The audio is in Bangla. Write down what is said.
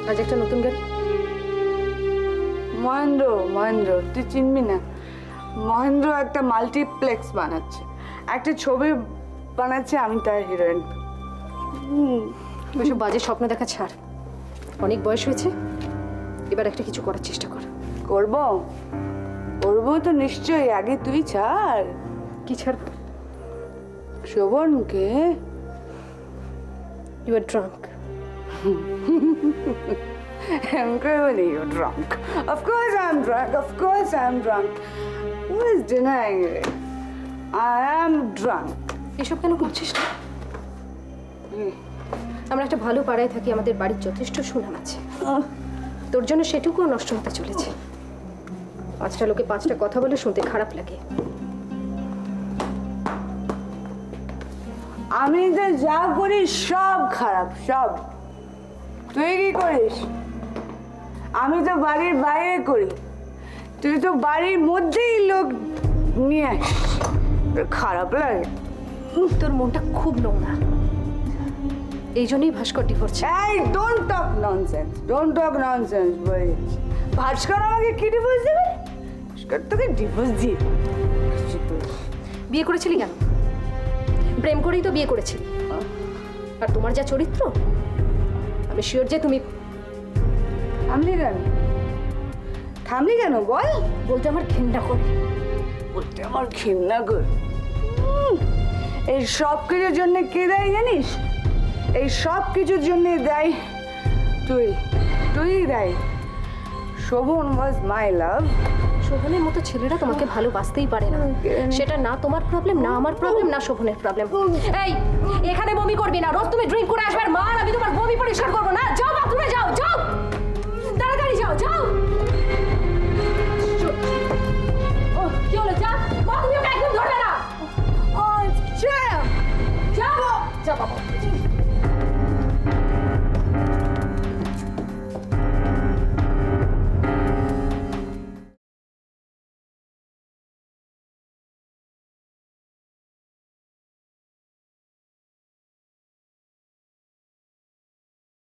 আজ একটা নতুন গাড়ি। মহেন্দ্র তুই চিনবি না। মহেন্দ্র একটা মাল্টিপ্লেক্স বানাচ্ছে, একটা ছবি বানাচ্ছে, আমি তার হিরোইন। ওইসব বাজে স্বপ্ন দেখা ছাড়, অনেক বয়স হয়েছে, এবার একটা কিছু করার চেষ্টা কর। করবো তো নিশ্চয়ই, আগে তুই ছাড়। কি ছাড়বো? শোভনকে। You are drunk. I'm clearly you're drunk. Of course I'm drunk. Of course I'm drunk. Who is denying it? I am drunk. এসব কেন করছিস না? আমরা একটা ভালো পাড়ায় থাকি, আমাদের বাড়ির যথেষ্ট সুনাম আছে। তোর জন্য সেটুকুও নষ্ট হতে চলেছে। 5টা লোকে 5টা কথা বলে শুনতে খারাপ লাগে। আমি তো যা করি সব খারাপ, সব। তুই কি করিস? আমি তো বাড়ির বাইরে করি, তুই তো বাড়ির মধ্যেই লোক নিয়ে আসিস। খারাপ লাগে। তোর মনটা খুব নোংরা, এই জন্যই ভাস্কর ডিভোর্স। এই ডোন্ট টক ননসেন্স বলিস। ভাস্কর আমাকে কি ডিভোর্স দেবে? ভাস্কর তোকে ডিভোর্স দিয়ে বিয়ে করেছিলি কেন? প্রেম করেই তো বিয়ে করেছিলি। আর তোমার যা চরিত্র, আমি শিওর যে তুমি। থামলি কেন বল? বলতে আমার ঘৃণা করে। এই সব কিছুর জন্য কে দেয় জানিস? এই সব কিছুর জন্য দেয় তুই দেয়। শোভন ওয়াজ মাই লাভ। শোভনের মতো ছেলেরা তোমাকে ভালোবাসতেই পারে না। সেটা না তোমার প্রবলেম, না আমার প্রবলেম, না শোভনের প্রবলেম। এই এখানে বমি করবি না। রোজ তুমি ড্রিঙ্ক করে আসবে আর মা আমি তোমার বমি পরিষ্কার করবো না। যাও।